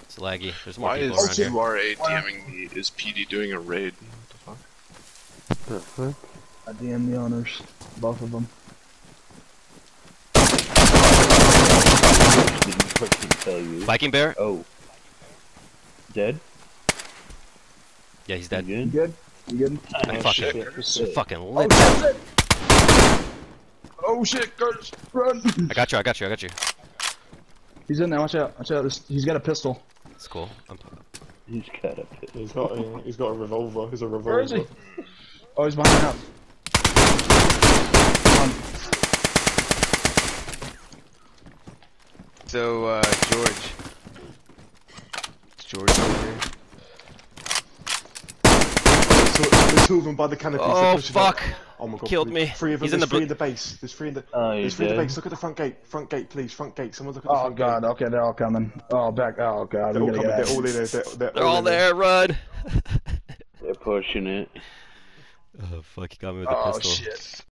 It's laggy. There's more Why people around is here. URA DMing me? Is PD doing a raid? What the fuck? I DM the owners, both of them. Didn't fucking tell you. Viking Bear? Oh. Dead? Yeah, he's You dead. You good? good? You good? I fucking, Shit. fucking Oh lit. shit! Oh shit, Curtis, run! I got you. He's in there, watch out, watch out. He's got a pistol. It's cool. He's cut up. He's got a revolver. He's a revolver. Where is he? Oh, he's behind the house. Come on. So, George. Is George over here? There's two of them by the canopies. Oh, They're pushing fuck. up. Oh my god. Killed please. me. Three of them. He's in There's the three in the base. There's three in the. Oh, There's he's three in the dead. base. Look at the front gate. Front gate, please. Front gate. Someone look at the Oh front god, gate. okay, they're all coming. Oh, back, oh god, They're we all gotta coming. get They're all in there. They're all in there. there, run! They're pushing it. Oh, fuck, he got me with a Oh pistol. shit.